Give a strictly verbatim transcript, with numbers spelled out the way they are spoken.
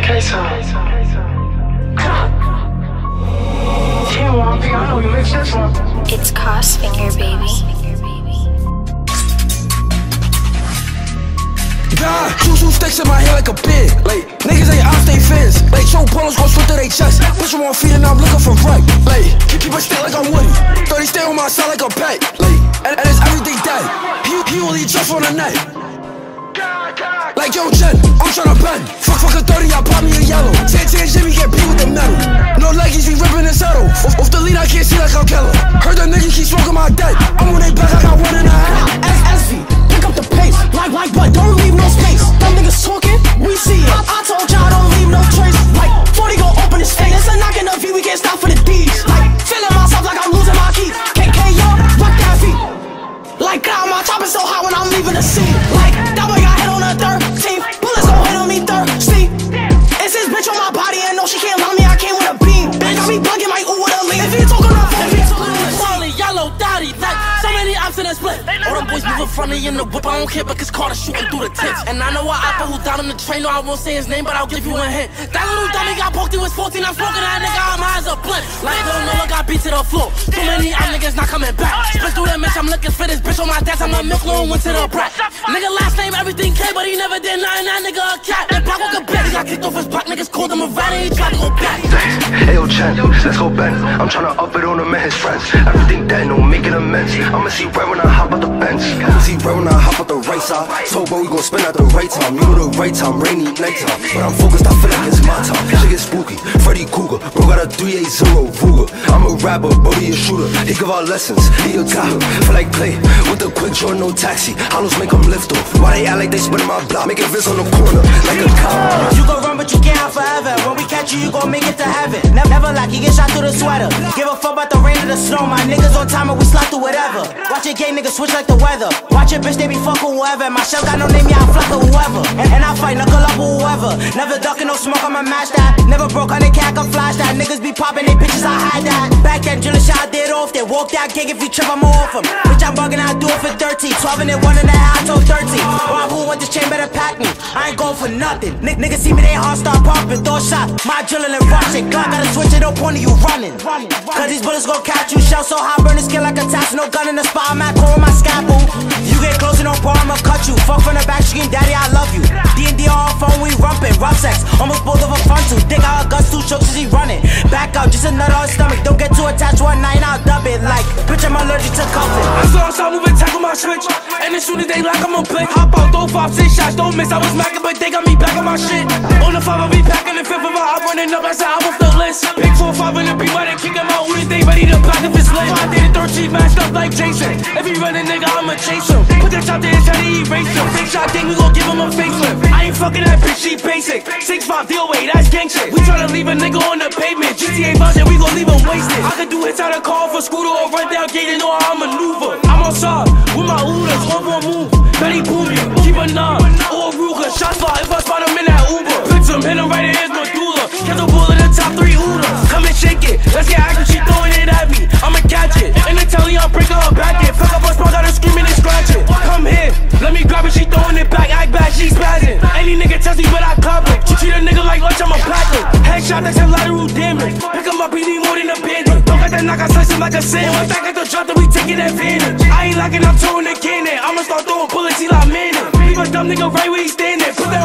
Kaysan. Team one, I know you mixed this one. It's Cost Finger, baby. God, two sticks in my hair like a pig. Like, niggas ain't off they fins. Like, show polos gon' slip through they chest. Bitch, I'm on feet and I'm looking for right. Like, keep it still like I'm Woody. thirty stay on my side like a pet. Like, and, and it's everything dead. He, he only just on the net. Like, yo, Jen, I'm tryna bend. Fuck, fuck a thirty, I pop me a yellow. Ten, ten, Jimmy get beat with the metal. No leggies, we ripping and settle. Off, off the lead, I can't see like I'm Keller. Heard the nigga keep smoking my dead. I'm on they back, I got one in a half. S S V, pick up the pace. Like, like what? Don't leave no space. Them niggas talking, we see it. I, I told y'all don't leave no trace. Like, forty gon' open his face. It's a knock in the V, we can't stop for the D's. Like, feeling myself like I'm losing my keys. K K, yo, rock that feet. Like, God, my chopper so hot when I'm leaving the scene. Like, that boy got hit on the thirteenth. Bullets gon' hit on me thirsty. It's his bitch on my body and no, she can't love me. I came with a beam. Bitch, got me bugging like ooh with a lean. If he talking on phone, if he talking on Solid yellow daddy, like so many ops in a split. All them boys moving front of you in the whip. I don't care because Carter shooting through the tips. And I know a oppa who down on the train. No, I won't say his name, but I'll give you a hint. That little dummy got poked. He was fourteen. I'm smoking that nigga. I'm high as a blunt. Like don't know, I got beat to the floor. Too many ops niggas not coming back. Split through that mess. I'm looking for this bitch on my desk. I'm a milk loan, went to the brat. Nigga last name everything K, but he never did nothing. That nigga a cat. That block walk a bet. He got kicked off his block. Niggas called him a rat and he tried to go back. Hey yo, Chen, let's go Ben. I'm tryna up it on him and his friends. Everything dead, no making amends. I'ma see right when I hop out the bench. I'ma see right when I hop out the right side. So bro, we gon' spin at the right time. You know the right time, rainy nighttime. But I'm focused, I feel like it's my time. Shit get spooky, Freddy Cougar. Bro got a three eight zero Ruger. I'm a rapper, Bodie a shooter. He give out lessons, he a guy. Feel like play with the quick draw, no taxi. Hollows make them lift off. Why they act like they spinning my block? Make it Vince on the corner, like a cop. You gon' run, but you can't hide forever. When we catch you, you gon' make it to heaven. Never, never like you get shot through the sweater. Give a fuck about the rain or the snow. My niggas on time and we slide through whatever. Watch your gay niggas switch like the weather. Watch your bitch, they be fucking whoever. My shell got no name, yeah, I flock with whoever. And, and I fight knuckle up with whoever. Never ducking no smoke, I'ma match that. Never broke on the cat, I can flash that. Niggas be popping they bitches, I hide that. Back then, drilling shot, I did off. They walk that gig, if you trip, I'm off him. Bitch, I'm bugging, I do it for thirteen. twelve and then one and a half, I told thirteen. Or who want this chain, better pack me. I ain't going for nothing. N niggas see me, they heart start pumping. Throw a shot, my drilling and rushing. Glock gotta switch it, no point of you running. Cause these bullets gon' catch you. Shell so hot, burn the skin like a tax. No gun in the spot, I'm at core with my scalpel. You get close and no part, I'ma cut you. Fuck from the back, scream, daddy, I love you. D and D on phone, we rumpin'. Rough sex, almost both of a front two. Think I got guts, two chokes as he running. Back out, just a nut on his stomach. Don't get too attached one night, I'll dub it. Like, bitch, I'm allergic to cuffing. I saw him start moving, tackle my switch. And as soon as they lock, I'm on play. Hop out, throw five, six shots, don't miss. I was macking, but they got me back on my shit. On the five, I'll be packing the fifth of my I'm running up, I said I'm off the list. Pick four, five in the beat, why they kick him out? Who they ready to pack if it's lit? I did a thirteen matched up like Jason. If he run a nigga, I'ma chase him. Put that shot to his head, he erase him. Fake shot thing, we gon' give him a facelift. I ain't fucking that bitch, she basic. six five D O A, that's gang shit. We tryna leave a nigga on the pavement. G T A budget, we gon' leave him wasted. I could do hits out of car for scooter or run down gate and know how I maneuver. I'm on side with my Udas, one more move. Betty boom ya, keep a nine or a Ruger. Shot spot if I spot him in that Uber. Put him, hit him right in his medulla. Catch a bull in the top three Udas. Come and shake it, let's get active, she throwing it at me. I'ma catch it, in the telly I'm breaking her back it. Fuck up a spot, got her screaming and scratching. Come here, let me grab it, she throwing it back. Act bad, she spazzing. Any nigga test me, but I cop it. She treat a nigga like lunch, I'm a packer. Headshot, that's a lateral damage. Pick him up, he need more than a bandit. Don't got that knock, I slice him like a sandwich. Back at the drop, then we taking advantage. I ain't locking, I'm throwing the cannon. I'ma start throwing bullets till I'm in it. Leave a dumb nigga right where he standing. Put that